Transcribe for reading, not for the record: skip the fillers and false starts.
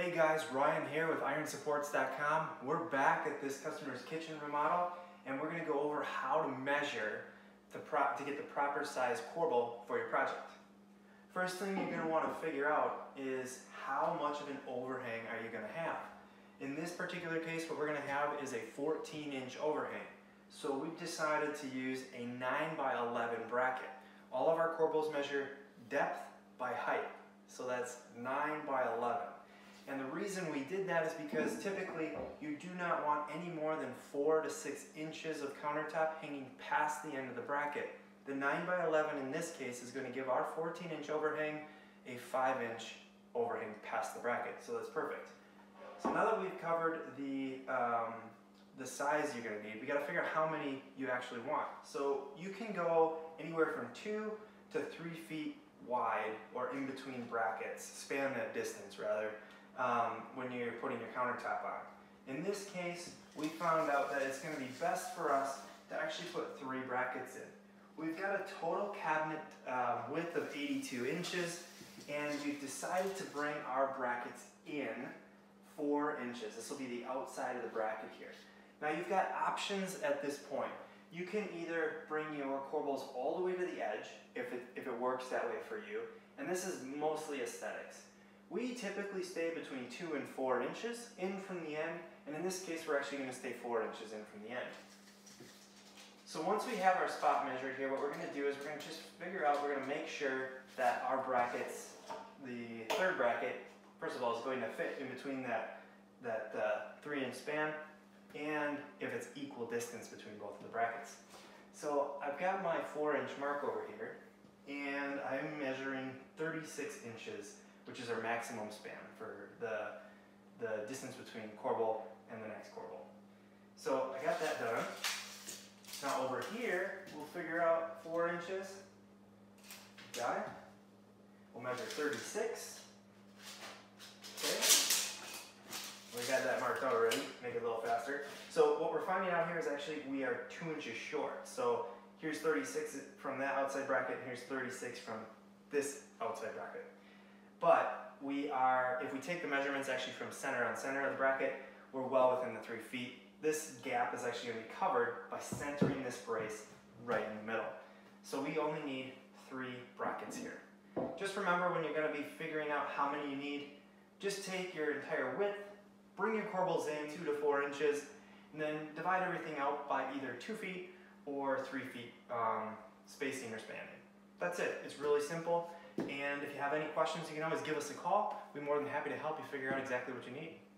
Hey guys, Ryan here with IronSupports.com. We're back at this customer's kitchen remodel, and we're going to go over how to measure to get the proper size corbel for your project. First thing you're going to want to figure out is how much of an overhang are you going to have. In this particular case, what we're going to have is a 14-inch overhang. So we've decided to use a 9x11 bracket. All of our corbels measure depth by height. So that's 9x11. And the reason we did that is because typically you do not want any more than 4 to 6 inches of countertop hanging past the end of the bracket. The 9x11 in this case is going to give our 14-inch overhang a 5-inch overhang past the bracket. So that's perfect. So now that we've covered the size you're going to need, we got to figure out how many you actually want. So you can go anywhere from 2 to 3 feet wide, or in between brackets, span that distance rather, when you're putting your countertop on. In this case, we found out that it's going to be best for us to actually put 3 brackets in. We've got a total cabinet width of 82 inches, and we've decided to bring our brackets in 4 inches. This will be the outside of the bracket here. Now you've got options at this point. You can either bring your corbels all the way to the edge, if it works that way for you, and this is mostly aesthetics. We typically stay between 2 and 4 inches in from the end, and in this case we're actually going to stay 4 inches in from the end. So once we have our spot measured here, what we're going to do is we're going to just figure out, we're going to make sure that our brackets, the third bracket, first of all, is going to fit in between that 3-inch span, and if it's equal distance between both of the brackets. So I've got my 4-inch mark over here, and I'm measuring 36 inches, which is our maximum span for the distance between corbel and the next corbel. So I got that done. Now over here, we'll figure out 4 inches. Got it? We'll measure 36. We got that marked out already, make it a little faster. So what we're finding out here is actually we are 2 inches short. So here's 36 from that outside bracket, and here's 36 from this outside bracket. But if we take the measurements actually from center on center of the bracket, we're well within the 3 feet. This gap is actually going to be covered by centering this brace right in the middle. So we only need 3 brackets here. Just remember, when you're going to be figuring out how many you need, just take your entire width, bring your corbels in 2 to 4 inches, and then divide everything out by either 2 feet or 3 feet spacing or spanning. That's it. It's really simple. And if you have any questions, you can always give us a call. We're more than happy to help you figure out exactly what you need.